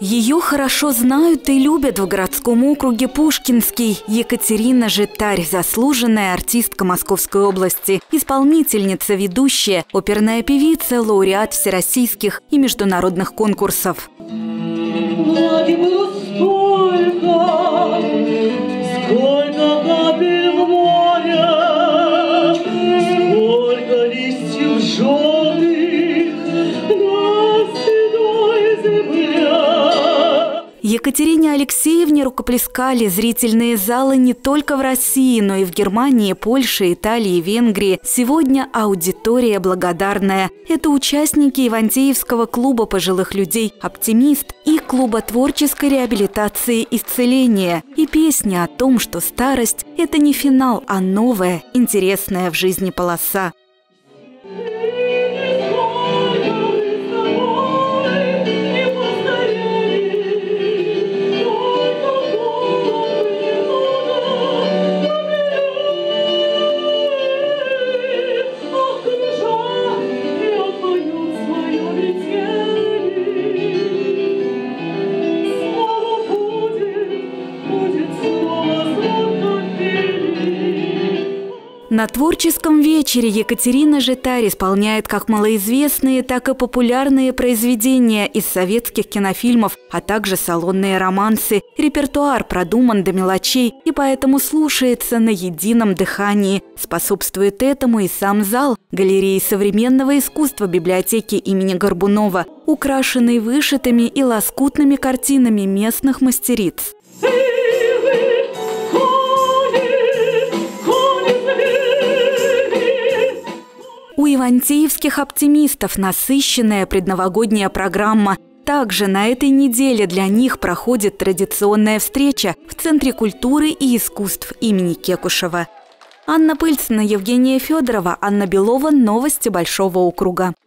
Ее хорошо знают и любят в городском округе Пушкинский. Екатерина Житарь – заслуженная артистка Московской области, исполнительница, ведущая, оперная певица, лауреат всероссийских и международных конкурсов. Сколько капель в море, сколько листьев желтых на седой земле. Екатерине Алексеевне рукоплескали зрительные залы не только в России, но и в Германии, Польше, Италии, Венгрии. Сегодня аудитория благодарная. Это участники Ивантеевского клуба пожилых людей «Оптимист» и клуба творческой реабилитации «Исцеление». И песня о том, что старость – это не финал, а новая, интересная в жизни полоса. На творческом вечере Екатерина Житарь исполняет как малоизвестные, так и популярные произведения из советских кинофильмов, а также салонные романсы. Репертуар продуман до мелочей и поэтому слушается на едином дыхании. Способствует этому и сам зал галереи современного искусства библиотеки имени Горбунова, украшенный вышитыми и лоскутными картинами местных мастериц. У ивантеевских оптимистов насыщенная предновогодняя программа. Также на этой неделе для них проходит традиционная встреча в Центре культуры и искусств имени Кекушева. Анна Пыльцина, Евгения Федорова, Анна Белова. Новости Большого округа.